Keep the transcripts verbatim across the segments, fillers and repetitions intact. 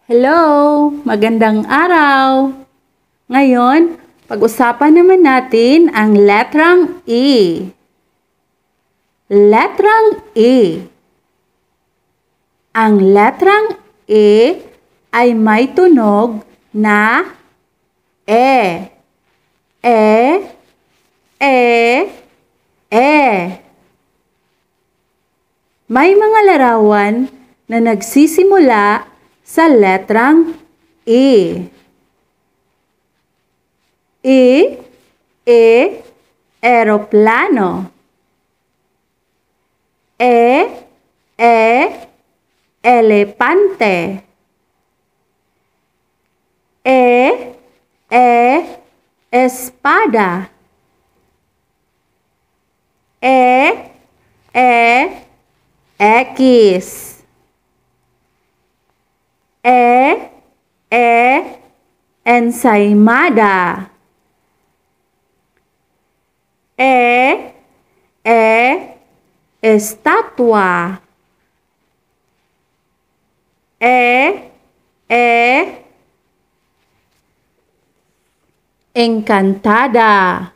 Hello! Magandang araw! Ngayon, pag-usapan naman natin ang letrang E. Letrang E. Ang letrang E ay may tunog na E. E, E, E. May mga larawan na nagsisimula sa letrang E. E, E, eroplano. E, E, elepante. E, E, espada. E, E, X. E, E, ensaymada. E, E, estatua. E, E, encantada.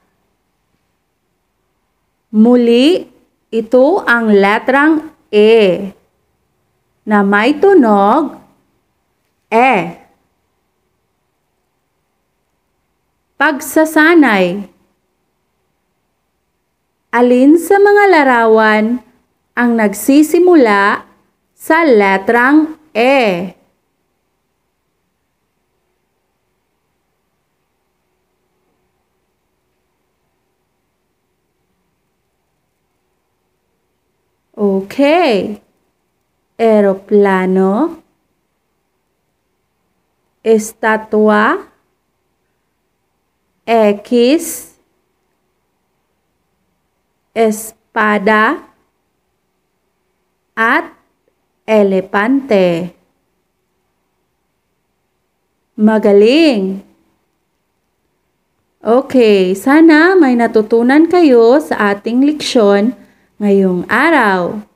Muli, ito ang letrang E na may tunog E. Pagsasanay. Alin sa mga larawan ang nagsisimula sa letrang E? Okay. Eroplano, estatua, X, espada, at elepante. Magaling! Okay, sana may natutunan kayo sa ating leksyon ngayong araw.